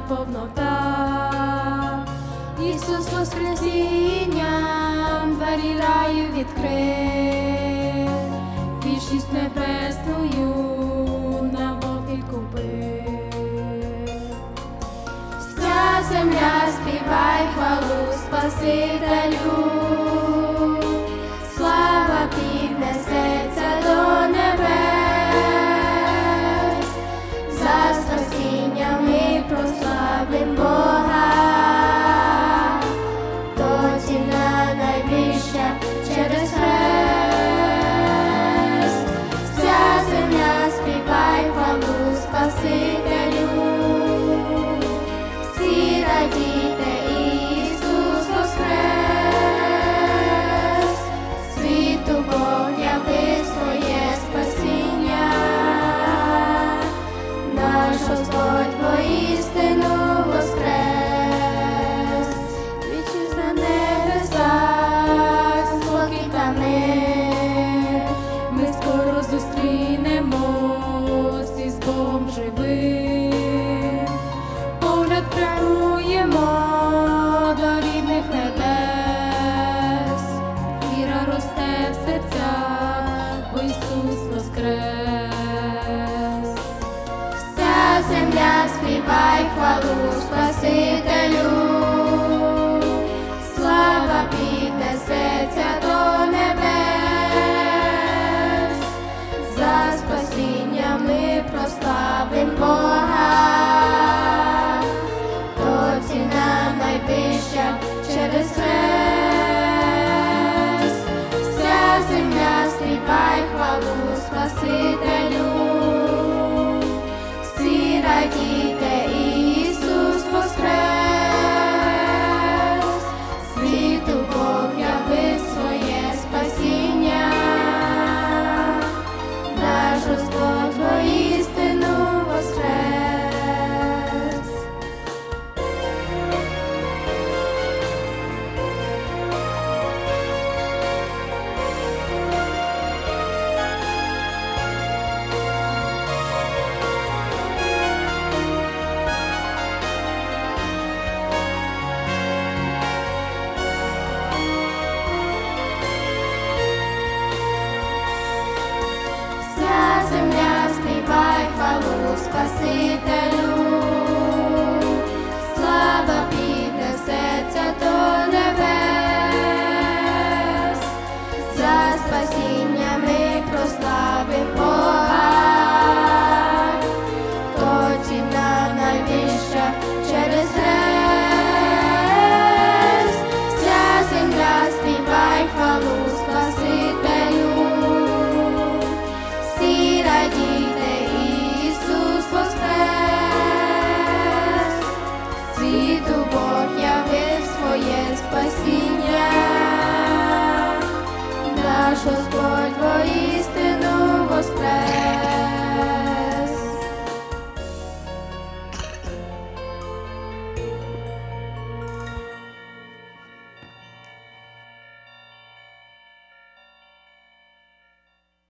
повнота. Ісус воскресінням двері раю відкрив, вічність небесною нам Бог відкупив. Вся земля співай хвалу Спасителю, слава піднесеться до небес, за спасінням ми прославим Бога, то ціна найвища через хрест. Вся земля співай хвалу Спасителю, всі радійте, Ісус воскрес, світу Бог явив своє спасіння, наш Господь воістину воскрес. Вічність на небесах, спокій та мир, ми скоро зустрінемось із Богом живим. Погляд прямуємо до рідних небес, віра росте в серцях, бо Ісус воскрес. Вся земля співай хвалу Спасителю,